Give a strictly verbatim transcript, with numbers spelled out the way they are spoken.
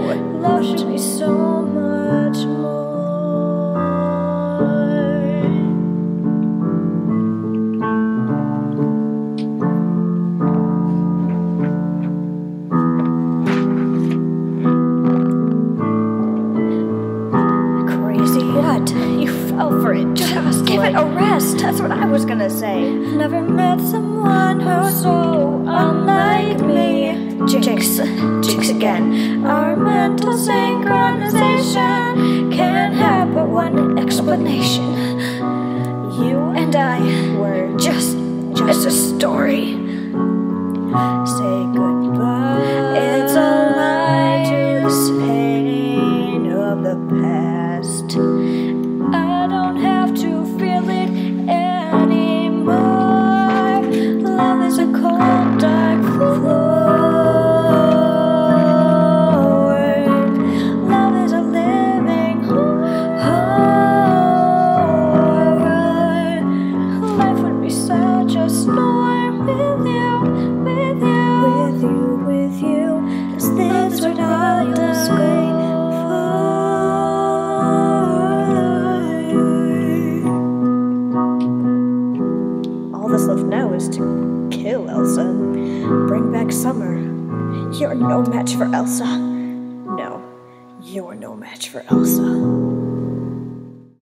love should be so much more. Crazy what? You fell for it. Just give it a rest. That's what I was gonna say. Never met someone who's so unlike me. Jinx, jinx again. Our mental synchronization can't have but one explanation. You and I were just, just a story. Say goodbye. It's a lie to this pain of the past. I don't have to feel it anymore. Love is a cold, dark floor. All that's left now is to kill Elsa and bring back summer. You're no match for Elsa. No, you're no match for Elsa.